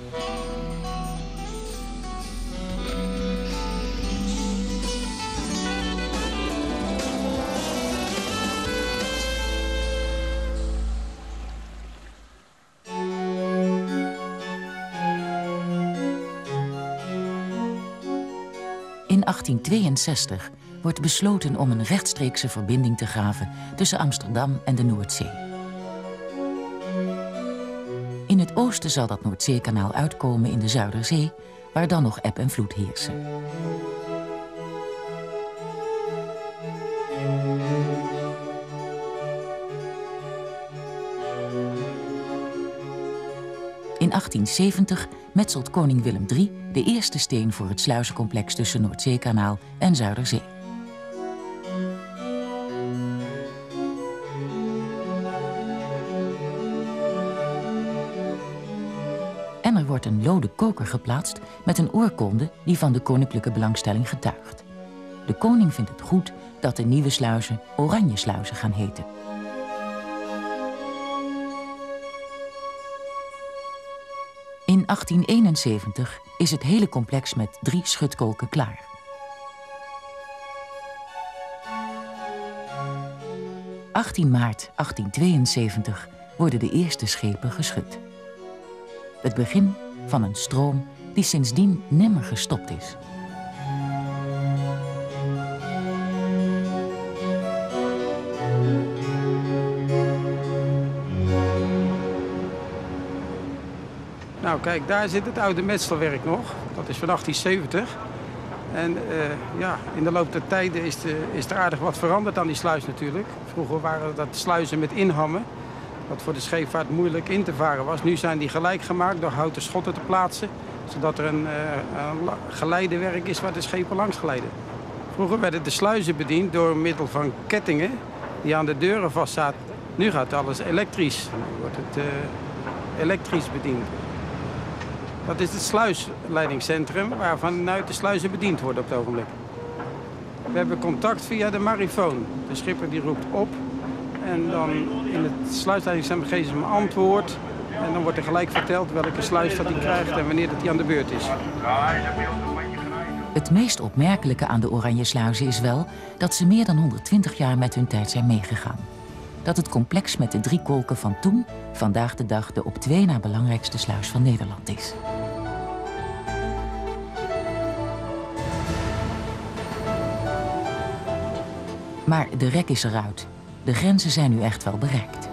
In 1862 wordt besloten om een rechtstreekse verbinding te graven tussen Amsterdam en de Noordzee. In het oosten zal dat Noordzeekanaal uitkomen in de Zuiderzee, waar dan nog eb en vloed heersen. In 1870 metselt koning Willem III de eerste steen voor het sluizencomplex tussen Noordzeekanaal en Zuiderzee. En er wordt een lode koker geplaatst met een oorkonde die van de koninklijke belangstelling getuigt. De koning vindt het goed dat de nieuwe sluizen Oranjesluizen gaan heten. In 1871 is het hele complex met 3 schutkolken klaar. Op 18 maart 1872 worden de eerste schepen geschut. Het begin van een stroom die sindsdien nimmer gestopt is. Nou kijk, daar zit het oude metselwerk nog. Dat is van 1870. En ja, in de loop der tijden is er aardig wat veranderd aan die sluis natuurlijk. Vroeger waren dat sluizen met inhammen, wat voor de scheepvaart moeilijk in te varen was. Nu zijn die gelijk gemaakt door houten schotten te plaatsen, zodat er een geleidewerk is waar de schepen langs glijden. Vroeger werden de sluizen bediend door middel van kettingen die aan de deuren vastzaten. Nu gaat alles elektrisch. Nu wordt het elektrisch bediend. Dat is het sluisleidingscentrum waarvanuit de sluizen bediend worden op het ogenblik. We hebben contact via de marifoon. De schipper die roept op en dan in het sluisleidingscentrum geven ze hem antwoord. En dan wordt er gelijk verteld welke sluis dat hij krijgt en wanneer dat hij aan de beurt is. Het meest opmerkelijke aan de Oranjesluizen is wel dat ze meer dan 120 jaar met hun tijd zijn meegegaan. Dat het complex met de 3 kolken van toen vandaag de dag de op 2 na belangrijkste sluis van Nederland is. Maar de rek is eruit. De grenzen zijn nu echt wel bereikt.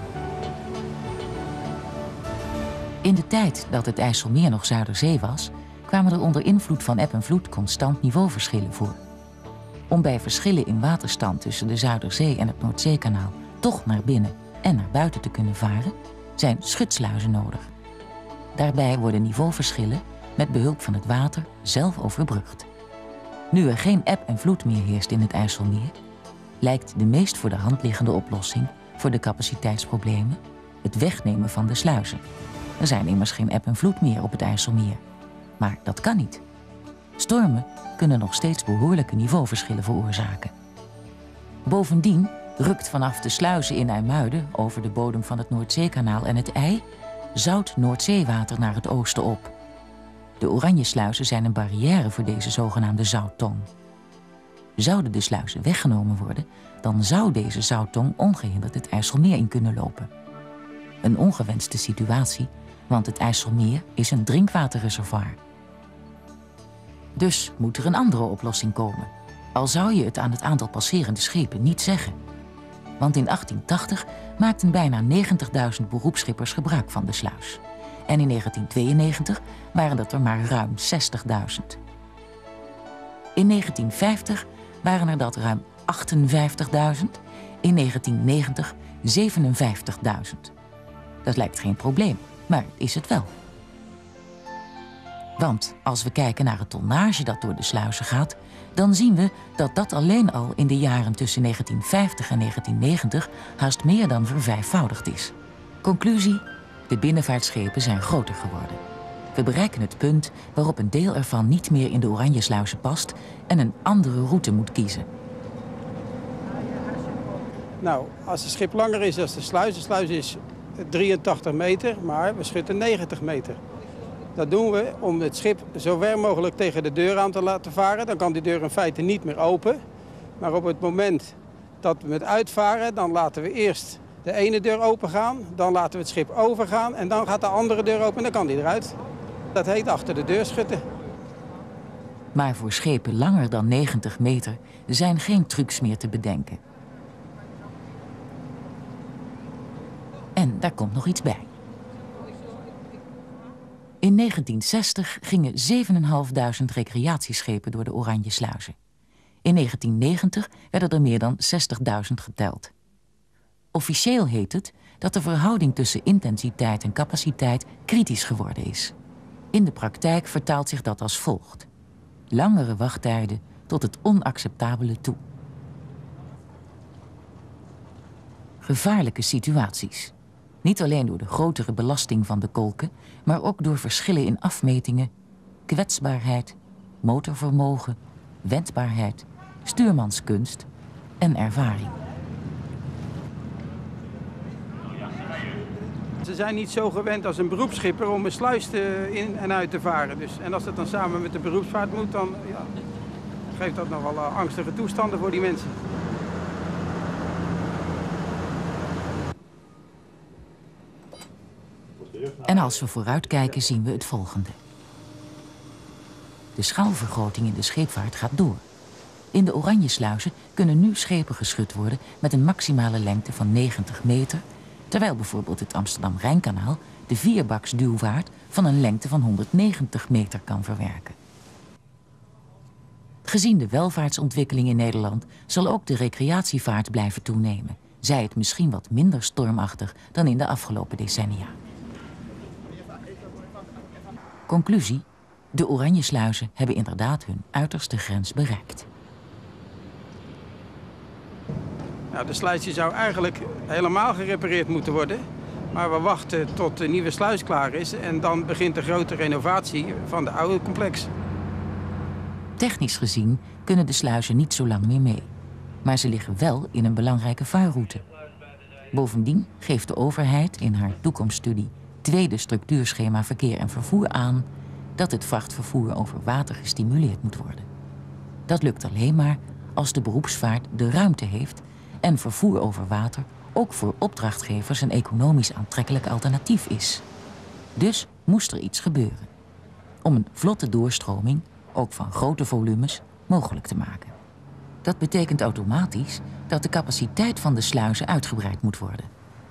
In de tijd dat het IJsselmeer nog Zuiderzee was, kwamen er onder invloed van eb en vloed constant niveauverschillen voor. Om bij verschillen in waterstand tussen de Zuiderzee en het Noordzeekanaal toch naar binnen en naar buiten te kunnen varen, zijn schutsluizen nodig. Daarbij worden niveauverschillen met behulp van het water zelf overbrugd. Nu er geen eb en vloed meer heerst in het IJsselmeer, lijkt de meest voor de hand liggende oplossing voor de capaciteitsproblemen het wegnemen van de sluizen. Er zijn immers geen eb en vloed meer op het IJsselmeer. Maar dat kan niet. Stormen kunnen nog steeds behoorlijke niveauverschillen veroorzaken. Bovendien rukt vanaf de sluizen in IJmuiden over de bodem van het Noordzeekanaal en het IJ zout Noordzeewater naar het oosten op. De Oranjesluizen zijn een barrière voor deze zogenaamde zouttong. Zouden de sluizen weggenomen worden, dan zou deze zouttong ongehinderd het IJsselmeer in kunnen lopen. Een ongewenste situatie, want het IJsselmeer is een drinkwaterreservoir. Dus moet er een andere oplossing komen. Al zou je het aan het aantal passerende schepen niet zeggen. Want in 1880 maakten bijna 90.000 beroepsschippers gebruik van de sluis. En in 1992 waren dat er maar ruim 60.000. In 1950 waren er dat ruim 58.000. In 1990 57.000. Dat lijkt geen probleem, maar is het wel. Want als we kijken naar het tonnage dat door de sluizen gaat, dan zien we dat dat alleen al in de jaren tussen 1950 en 1990 haast meer dan vervijfvoudigd is. Conclusie: de binnenvaartschepen zijn groter geworden. We bereiken het punt waarop een deel ervan niet meer in de Oranjesluizen past en een andere route moet kiezen. Nou, als het schip langer is dan de sluis is 83 meter, maar we schutten 90 meter. Dat doen we om het schip zo ver mogelijk tegen de deur aan te laten varen. Dan kan die deur in feite niet meer open. Maar op het moment dat we met uitvaren, dan laten we eerst de ene deur open gaan. Dan laten we het schip overgaan en dan gaat de andere deur open en dan kan die eruit. Dat heet achter de deur schutten. Maar voor schepen langer dan 90 meter zijn geen trucs meer te bedenken. En daar komt nog iets bij. In 1960 gingen 7.500 recreatieschepen door de Oranjesluizen. In 1990 werden er meer dan 60.000 geteld. Officieel heet het dat de verhouding tussen intensiteit en capaciteit kritisch geworden is. In de praktijk vertaalt zich dat als volgt. Langere wachttijden tot het onacceptabele toe. Gevaarlijke situaties. Niet alleen door de grotere belasting van de kolken, maar ook door verschillen in afmetingen, kwetsbaarheid, motorvermogen, wendbaarheid, stuurmanskunst en ervaring. Ze zijn niet zo gewend als een beroepsschipper om een sluis in en uit te varen. Dus, en als dat dan samen met de beroepsvaart moet, dan geeft dat nogal angstige toestanden voor die mensen. En als we vooruitkijken zien we het volgende. De schaalvergroting in de scheepvaart gaat door. In de Oranjesluizen kunnen nu schepen geschut worden met een maximale lengte van 90 meter... terwijl bijvoorbeeld het Amsterdam-Rijnkanaal de vierbaksduwvaart van een lengte van 190 meter kan verwerken. Gezien de welvaartsontwikkeling in Nederland zal ook de recreatievaart blijven toenemen, zij het misschien wat minder stormachtig dan in de afgelopen decennia. Conclusie: de Oranjesluizen hebben inderdaad hun uiterste grens bereikt. Nou, de sluis zou eigenlijk helemaal gerepareerd moeten worden. Maar we wachten tot de nieuwe sluis klaar is en dan begint de grote renovatie van de oude complex. Technisch gezien kunnen de sluizen niet zo lang meer mee. Maar ze liggen wel in een belangrijke vaarroute. Bovendien geeft de overheid in haar toekomststudie Tweede Structuurschema Verkeer en Vervoer aan dat het vrachtvervoer over water gestimuleerd moet worden. Dat lukt alleen maar als de beroepsvaart de ruimte heeft en vervoer over water ook voor opdrachtgevers een economisch aantrekkelijk alternatief is. Dus moest er iets gebeuren om een vlotte doorstroming, ook van grote volumes, mogelijk te maken. Dat betekent automatisch dat de capaciteit van de sluizen uitgebreid moet worden.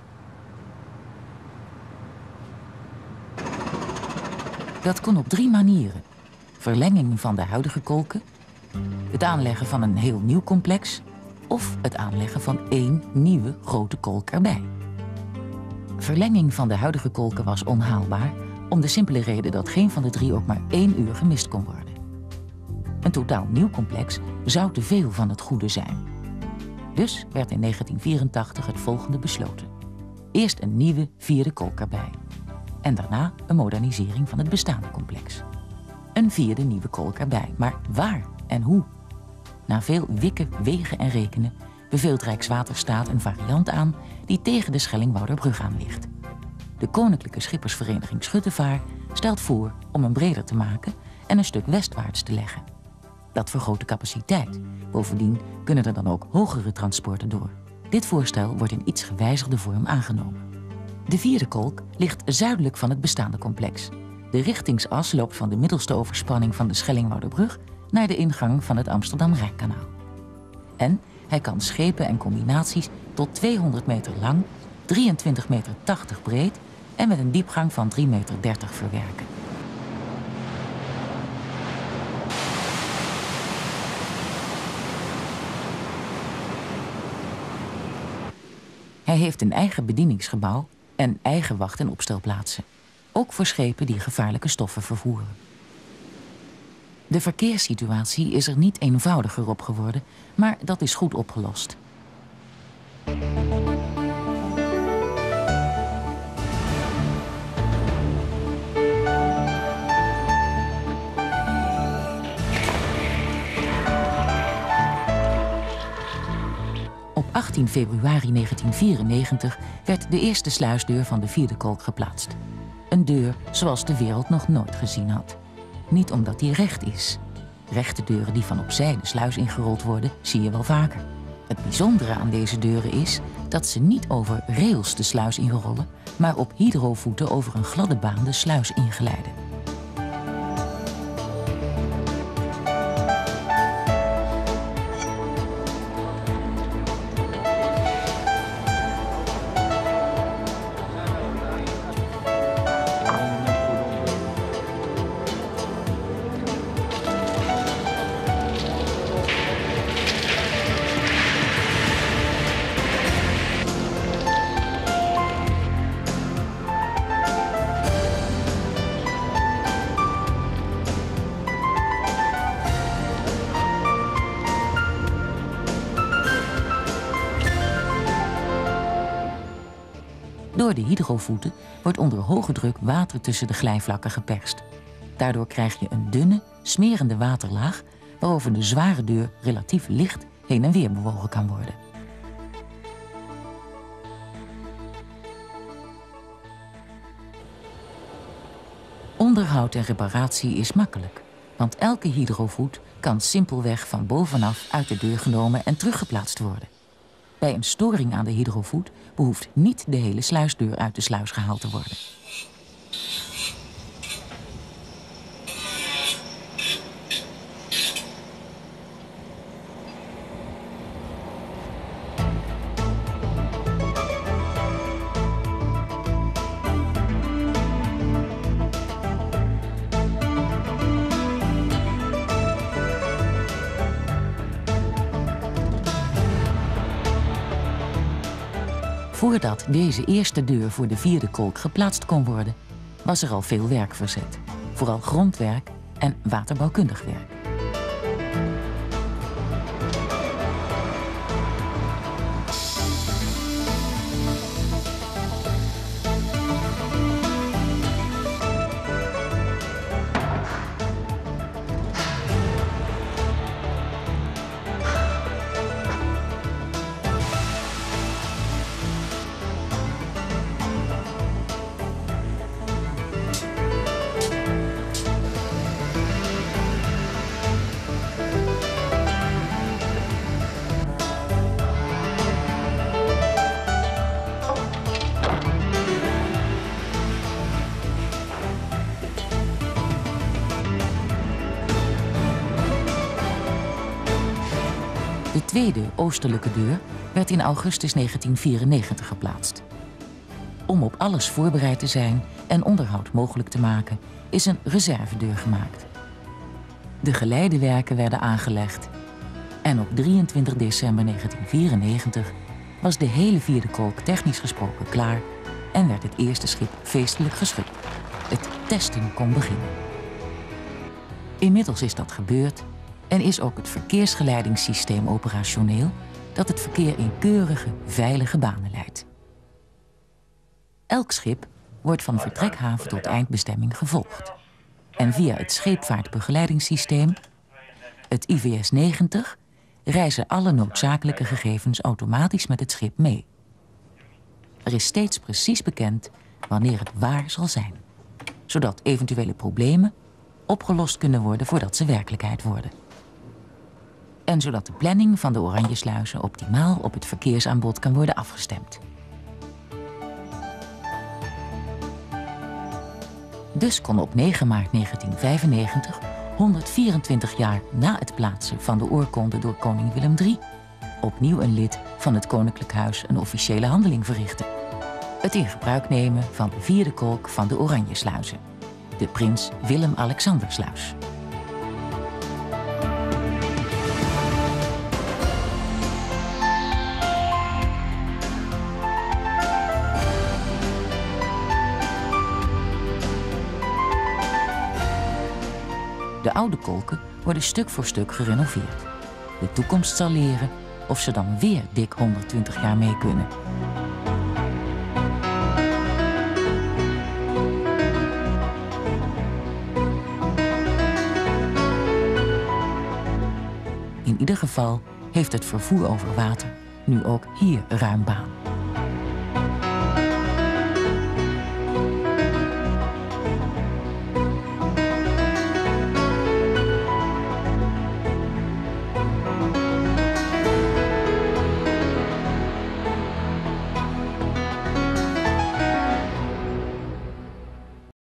Dat kon op 3 manieren. Verlenging van de huidige kolken, het aanleggen van een heel nieuw complex of het aanleggen van 1 nieuwe grote kolk erbij. Verlenging van de huidige kolken was onhaalbaar om de simpele reden dat geen van de 3 ook maar 1 uur gemist kon worden. Een totaal nieuw complex zou te veel van het goede zijn. Dus werd in 1984 het volgende besloten. Eerst een nieuwe 4e kolk erbij. En daarna een modernisering van het bestaande complex. Een 4e nieuwe kolk erbij. Maar waar en hoe? Na veel wikken, wegen en rekenen beveelt Rijkswaterstaat een variant aan die tegen de Schellingwouderbrug aan ligt. De Koninklijke Schippersvereniging Schuttevaar stelt voor om hem breder te maken en een stuk westwaarts te leggen. Dat vergroot de capaciteit. Bovendien kunnen er dan ook hogere transporten door. Dit voorstel wordt in iets gewijzigde vorm aangenomen. De 4e kolk ligt zuidelijk van het bestaande complex. De richtingsas loopt van de middelste overspanning van de Schellingwouderbrug naar de ingang van het Amsterdam-Rijnkanaal. En hij kan schepen en combinaties tot 200 meter lang, 23,80 meter breed en met een diepgang van 3,30 meter verwerken. Hij heeft een eigen bedieningsgebouw en eigen wacht- en opstelplaatsen. Ook voor schepen die gevaarlijke stoffen vervoeren. De verkeerssituatie is er niet eenvoudiger op geworden, maar dat is goed opgelost. Op 18 februari 1994 werd de eerste sluisdeur van de 4e kolk geplaatst. Een deur zoals de wereld nog nooit gezien had. Niet omdat die recht is. Rechte deuren die van opzij de sluis ingerold worden, zie je wel vaker. Het bijzondere aan deze deuren is dat ze niet over rails de sluis inrollen, maar op hydrovoeten over een gladde baan de sluis inglijden. Door de hydrovoeten wordt onder hoge druk water tussen de glijvlakken geperst. Daardoor krijg je een dunne, smerende waterlaag waarover de zware deur relatief licht heen en weer bewogen kan worden. Onderhoud en reparatie is makkelijk, want elke hydrovoet kan simpelweg van bovenaf uit de deur genomen en teruggeplaatst worden. Bij een storing aan de hydrovoet behoeft niet de hele sluisdeur uit de sluis gehaald te worden. Voordat deze eerste deur voor de vierde kolk geplaatst kon worden, was er al veel werk verzet. Vooral grondwerk en waterbouwkundig werk. De tweede oostelijke deur werd in augustus 1994 geplaatst. Om op alles voorbereid te zijn en onderhoud mogelijk te maken, is een reservedeur gemaakt. De geleidewerken werden aangelegd en op 23 december 1994 was de hele vierde kolk technisch gesproken klaar en werd het eerste schip feestelijk geschud. Het testen kon beginnen. Inmiddels is dat gebeurd en is ook het verkeersgeleidingssysteem operationeel dat het verkeer in keurige, veilige banen leidt. Elk schip wordt van vertrekhaven tot eindbestemming gevolgd. En via het scheepvaartbegeleidingssysteem, het IVS 90, reizen alle noodzakelijke gegevens automatisch met het schip mee. Er is steeds precies bekend wanneer het waar zal zijn, zodat eventuele problemen opgelost kunnen worden voordat ze werkelijkheid worden. En zodat de planning van de Oranjesluizen optimaal op het verkeersaanbod kan worden afgestemd. Dus kon op 9 maart 1995, 124 jaar na het plaatsen van de oorkonde door koning Willem III, opnieuw een lid van het Koninklijk Huis een officiële handeling verrichten. Het in gebruik nemen van de vierde kolk van de Oranjesluizen, de Prins Willem-Alexandersluis. De oude kolken worden stuk voor stuk gerenoveerd. De toekomst zal leren of ze dan weer dik 120 jaar mee kunnen. In ieder geval heeft het vervoer over water nu ook hier ruim baan.